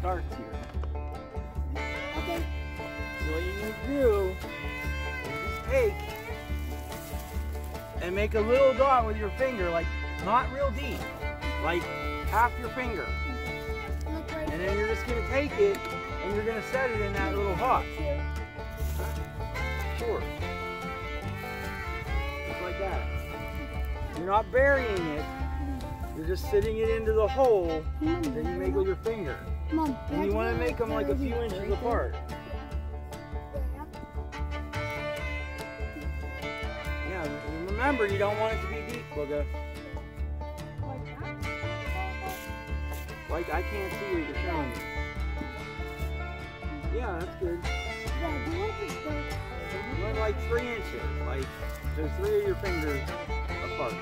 starts here. Okay. So what you need to do is just take and make a little dot with your finger, like not real deep, like half your finger. And then you're just gonna take it and you're gonna set it in that little hot. Sure. Just like that. You're not burying it. You're just sitting it into the hole that you make with your finger. And you want to make them like a few inches apart. Yeah, remember you don't want it to be deep, Booga. Like I can't see what you're showing me. Yeah, that's good. You want like 3 inches, like so 3 of your fingers apart.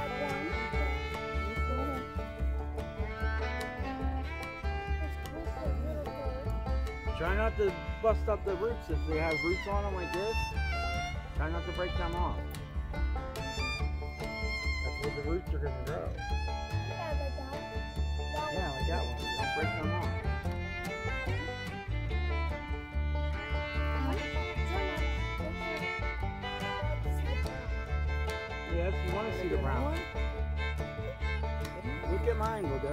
Try not to bust up the roots if they have roots on them like this. Try not to break them off. That's where the roots are going to grow. Yeah, like that one. Don't break them off. Yeah, if you want to see the brown. Look at mine, Booga.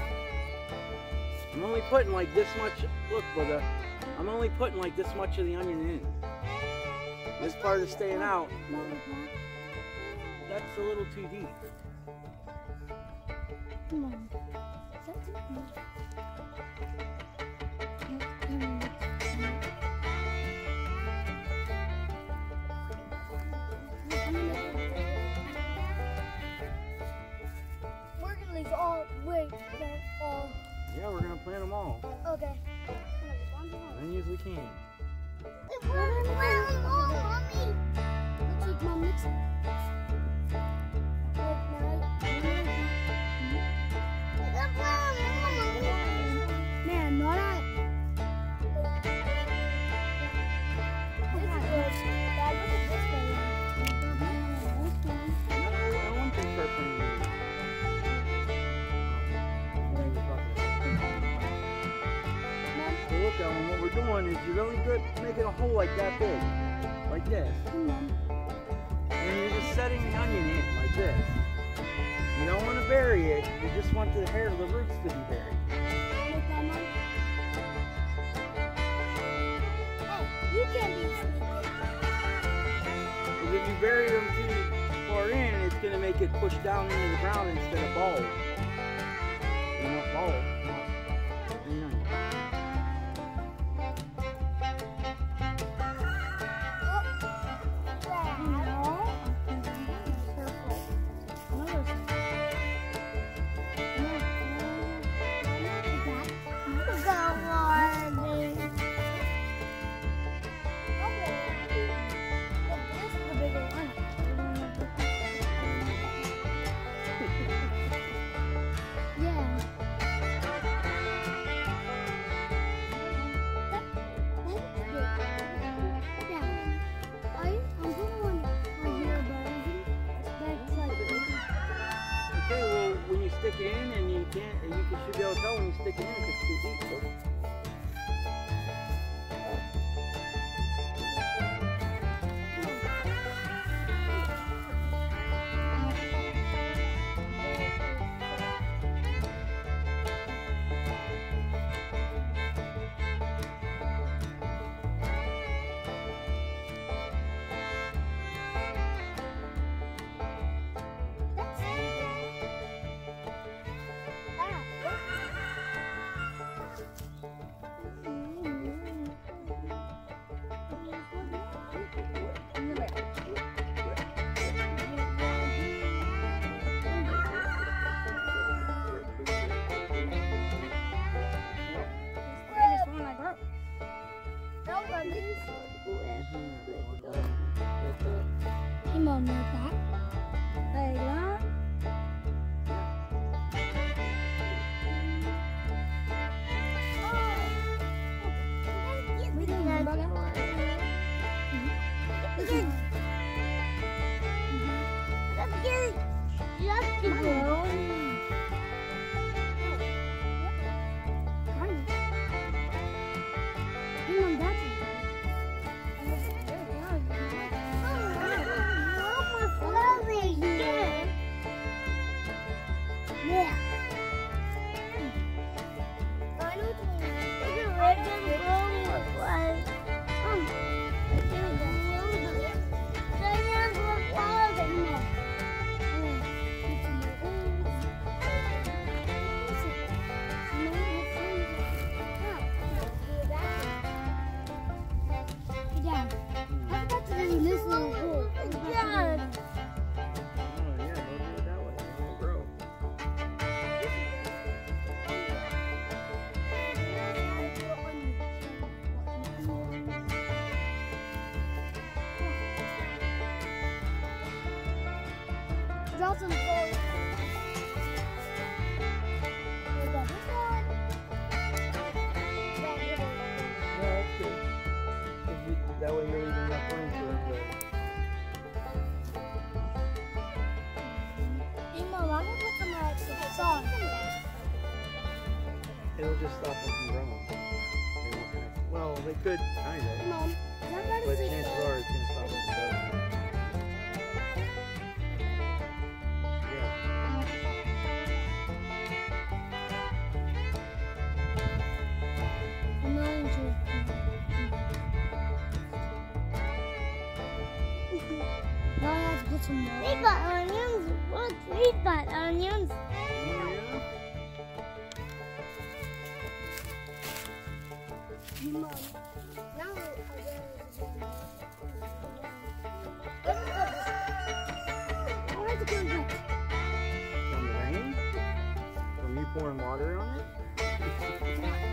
I'm only putting like this much, look Booga, I'm only putting like this much of the onion in. This part is staying out. That's a little too deep. Come on. We're gonna leave all, all. Yeah, we're gonna plant them all. Okay. As many as we can. Mommy. Looks like Mom mixing. Man, not at. Look, Ellen, what we're doing is you're really good making a hole like that big, like this. And you're just setting the onion in like this. You don't want to bury it, you just want the hair of the roots to be buried. Hey, you can't be sneaky. Because if you bury them too far in, it's going to make it push down into the ground instead of bald. You want bald. Stick it in, and you can't, and you should be able to tell when you stick it in if it's too deep. So. Draw some gold. That way you're leaving enough room for it to... It'll just stop them from growing. They won't connect. Well, they could, kind of. Mom, But chances are it's going to stop them from growing. Now I have to put some more. We got onions. Look, we got onions. Mom, now where's the compost? From the rain? From you pouring water on it?